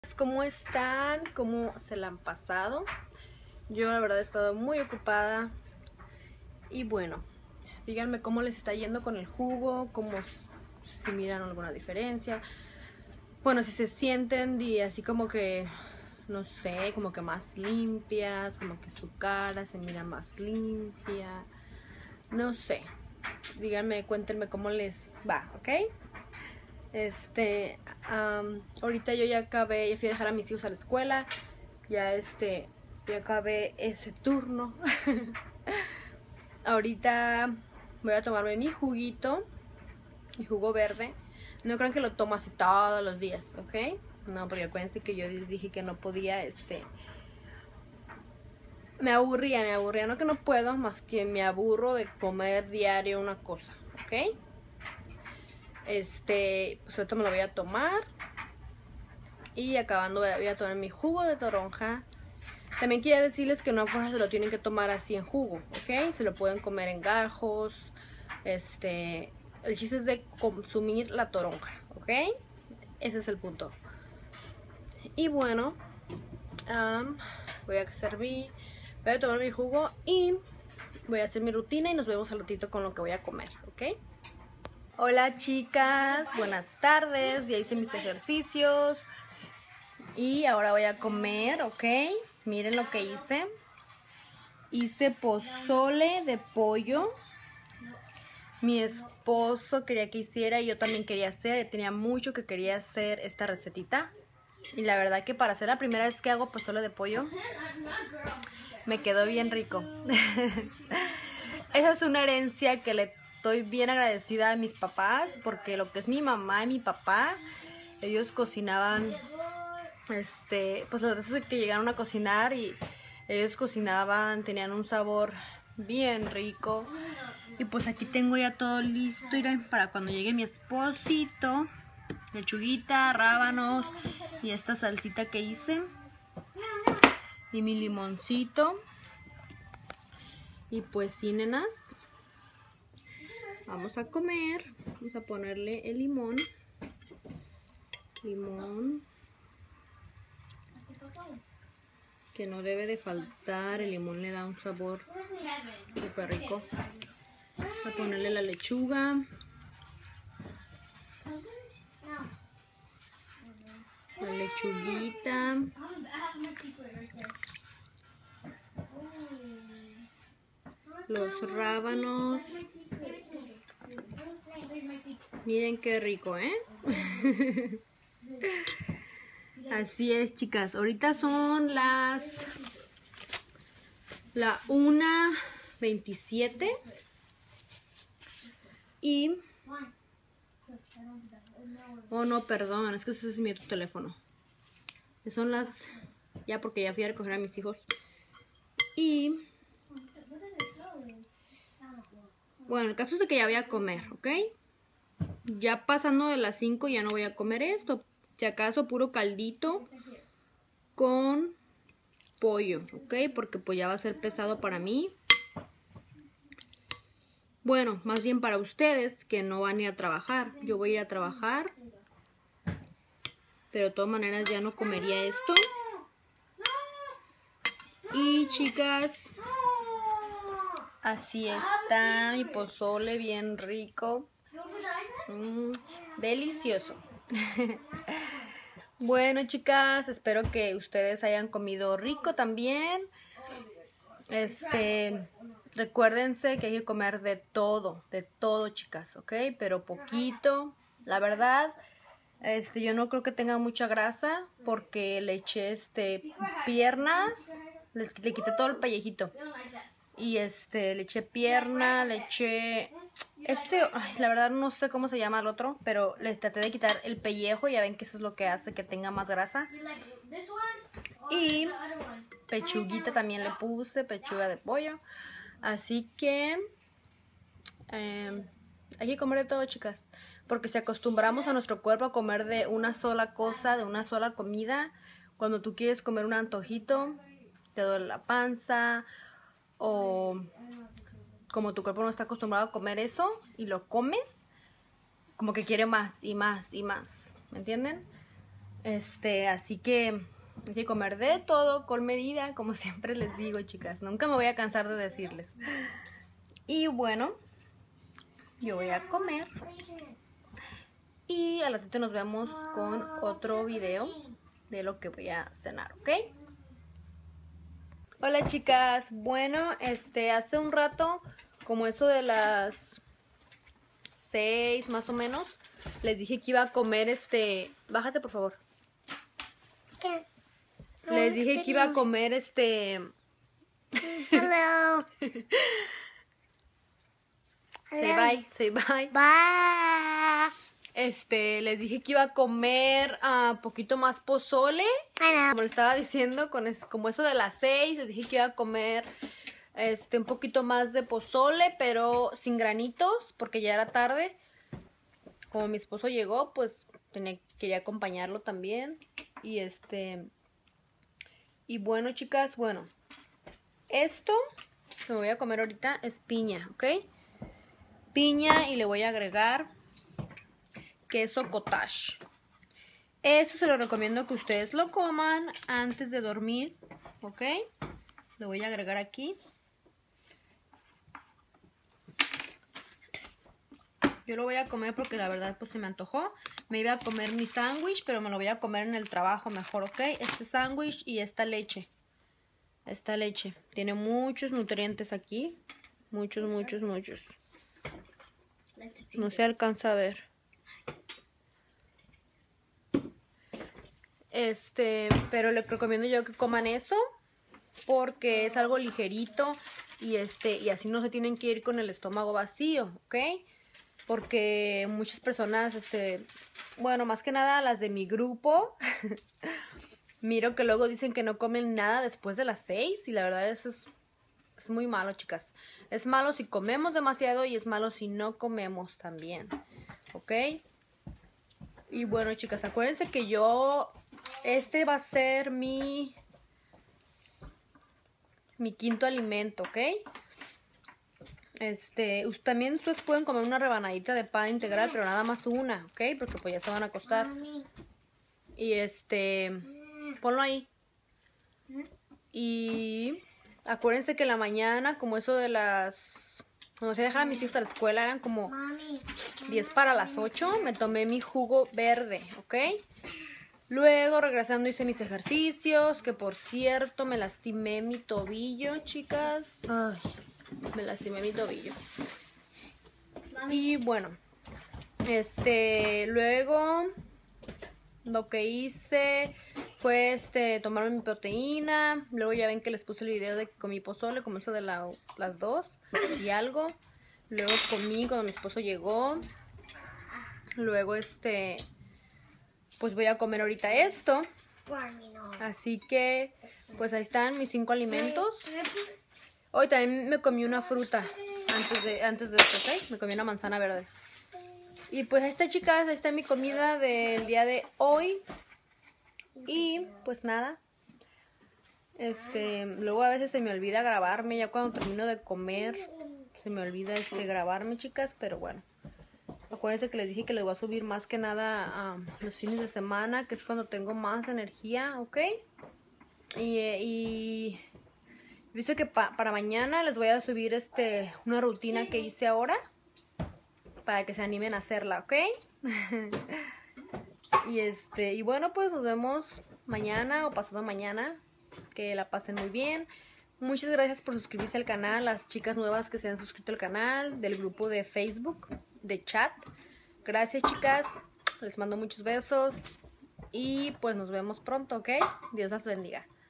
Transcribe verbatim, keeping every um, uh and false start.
¿Cómo están? ¿Cómo se la han pasado? Yo la verdad he estado muy ocupada. Y bueno, díganme cómo les está yendo con el jugo, cómo, si miran alguna diferencia. Bueno, si se sienten y así como que, no sé, como que más limpias, como que su cara se mira más limpia. No sé, díganme, cuéntenme cómo les va, ¿ok? Este, um, ahorita yo ya acabé, ya fui a dejar a mis hijos a la escuela. Ya este, ya acabé ese turno. Ahorita voy a tomarme mi juguito, mi jugo verde. No crean que lo tomo así todos los días, ¿ok? No, porque acuérdense que yo les dije que no podía, este... Me aburría, me aburría, no que no puedo, más que me aburro de comer diario una cosa, ¿ok? Este, pues ahorita me lo voy a tomar. Y acabando voy a tomar mi jugo de toronja. También quería decirles que no a fuerza se lo tienen que tomar así en jugo, ¿ok? Se lo pueden comer en gajos. Este, el chiste es de consumir la toronja, ¿ok? Ese es el punto. Y bueno, um, voy a servir, voy a tomar mi jugo y voy a hacer mi rutina y nos vemos al ratito con lo que voy a comer, ¿ok? Hola chicas, buenas tardes, ya hice mis ejercicios y ahora voy a comer, ¿ok? Miren lo que hice. Hice pozole de pollo. Mi esposo quería que hiciera y yo también quería hacer. Tenía mucho que quería hacer esta recetita. Y la verdad que para ser la primera vez que hago pozole de pollo, me quedó bien rico. Esa es una herencia que le estoy bien agradecida a mis papás, porque lo que es mi mamá y mi papá, ellos cocinaban, este, pues las veces que llegaron a cocinar y ellos cocinaban, tenían un sabor bien rico. Y pues aquí tengo ya todo listo, miren, para cuando llegue mi esposito. Lechuguita, rábanos y esta salsita que hice. Y mi limoncito. Y pues sí, nenas, vamos a comer. Vamos a ponerle el limón. Limón. Que no debe de faltar, el limón le da un sabor súper rico. Vamos a ponerle la lechuga. La lechuguita. Los rábanos. Miren qué rico, ¿eh? Así es, chicas. Ahorita son las... La una veintisiete. Y... Oh, no, perdón. Es que ese es mi otro teléfono. Son las... Ya porque ya fui a recoger a mis hijos. Y... Bueno, el caso es de que ya voy a comer, ¿ok? Ya pasando de las cinco ya no voy a comer esto. Si acaso puro caldito con pollo, ¿ok? Porque pues ya va a ser pesado para mí. Bueno, más bien para ustedes que no van a ir a trabajar. Yo voy a ir a trabajar. Pero de todas maneras ya no comería esto. Y chicas, así está mi pozole, bien rico. Mm, delicioso. Bueno, chicas, espero que ustedes hayan comido rico también. Este, recuérdense que hay que comer de todo, de todo, chicas, ¿ok? Pero poquito. La verdad, este, yo no creo que tenga mucha grasa porque le eché este piernas, les, le quité todo el pellejito. Y este, le eché pierna, le eché... Este, ay, la verdad no sé cómo se llama el otro, pero les traté de quitar el pellejo. Ya ven que eso es lo que hace que tenga más grasa. Y pechuguita también le puse, pechuga de pollo. Así que eh, hay que comer de todo, chicas. Porque si acostumbramos a nuestro cuerpo a comer de una sola cosa, de una sola comida, cuando tú quieres comer un antojito, te duele la panza, o como tu cuerpo no está acostumbrado a comer eso y lo comes, como que quiere más y más y más, ¿me entienden? Este, así que hay que comer de todo con medida, como siempre les digo, chicas. Nunca me voy a cansar de decirles. Y bueno, yo voy a comer. Y al ratito nos vemos con otro video de lo que voy a cenar, ¿ok? Hola chicas, bueno, este, hace un rato, como eso de las seis más o menos, les dije que iba a comer este, bájate por favor. ¿Qué? Les dije que iba a comer este... Hello. Say bye, say bye. Bye. Este, les dije que iba a comer un uh, poquito más pozole. I know. Como les estaba diciendo, con es, como eso de las seis, les dije que iba a comer este, un poquito más de pozole, pero sin granitos, porque ya era tarde. Como mi esposo llegó, pues tenía, quería acompañarlo también. Y este... Y bueno, chicas, bueno. Esto que me voy a comer ahorita es piña, ¿ok? Piña y le voy a agregar queso cottage. Eso se lo recomiendo que ustedes lo coman antes de dormir, ¿ok? Lo voy a agregar aquí. Yo lo voy a comer porque la verdad pues se me antojó. Me iba a comer mi sándwich, pero me lo voy a comer en el trabajo mejor, ¿ok? Este sándwich y esta leche. Esta leche. Tiene muchos nutrientes aquí. Muchos, muchos, muchos. No se alcanza a ver. Este, pero les recomiendo yo que coman eso porque es algo ligerito y este y así no se tienen que ir con el estómago vacío, ¿ok? Porque muchas personas, este, bueno, más que nada las de mi grupo, miro que luego dicen que no comen nada después de las seis y la verdad eso es, es muy malo, chicas. Es malo si comemos demasiado y es malo si no comemos también, ¿ok? Y bueno, chicas, acuérdense que yo, este va a ser mi, mi quinto alimento, ¿ok? Este, también ustedes pueden comer una rebanadita de pan integral, pero nada más una, ¿ok? Porque pues ya se van a acostar. Y este, ponlo ahí. Y acuérdense que en la mañana, como eso de las... Cuando se dejaron a mis hijos a la escuela, eran como diez para las ocho, me tomé mi jugo verde, ¿ok? Luego, regresando, hice mis ejercicios, que por cierto, me lastimé mi tobillo, chicas. Ay, me lastimé mi tobillo. Y bueno, este, luego, lo que hice fue este, tomarme mi proteína. Luego ya ven que les puse el video de que comí pozole, como eso de la, las dos y algo. Luego comí cuando mi esposo llegó. Luego este, pues voy a comer ahorita esto. Así que, pues ahí están mis cinco alimentos. Hoy también me comí una fruta antes de, antes de esto, ¿ok? Me comí una manzana verde. Y pues ahí está, chicas, ahí está mi comida del día de hoy. Y pues nada, este, luego a veces se me olvida grabarme, ya cuando termino de comer se me olvida este grabarme, chicas, pero bueno. Acuérdense que les dije que les voy a subir más que nada a um, los fines de semana, que es cuando tengo más energía, ¿ok? Y, y dice que pa para mañana les voy a subir este una rutina que hice ahora, para que se animen a hacerla, ¿ok? Y este, y bueno, pues nos vemos mañana o pasado mañana. Que la pasen muy bien. Muchas gracias por suscribirse al canal, las chicas nuevas que se han suscrito al canal, del grupo de Facebook, de chat. Gracias, chicas. Les mando muchos besos. Y pues nos vemos pronto, ¿ok? Dios las bendiga.